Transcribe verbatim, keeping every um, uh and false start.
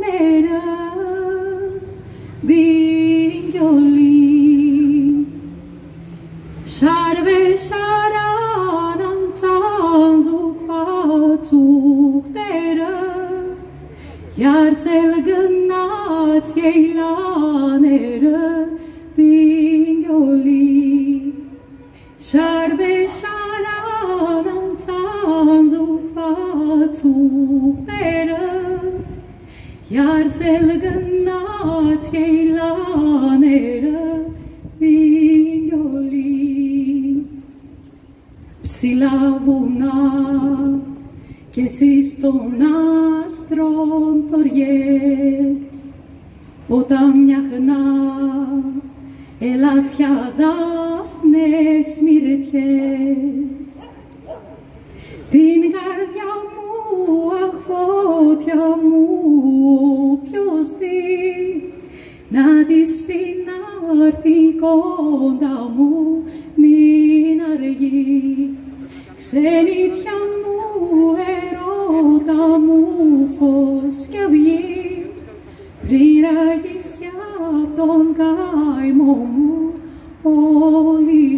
νερά μπιγιολί Σάρβε σάραναν τάνζουκ πατουχτέρα Yarsel genat jeilanere bingoli Sharbe sharanan tanzu fatuchtere Yarsel genat jeilanere bingoli Ψηλά βουνά κι εσείς των άστρων θωριές ποτάμια χνά, ελάτια δάφνες μυρτιές την καρδιά μου, αχ φώτια μου, ποιος δει να της πει να έρθει κοντά μου, μην αργεί ξενιτιά μου, ερώτα μου, φως κι αυγή πριν ράγεις απ' τον καημό μου όλη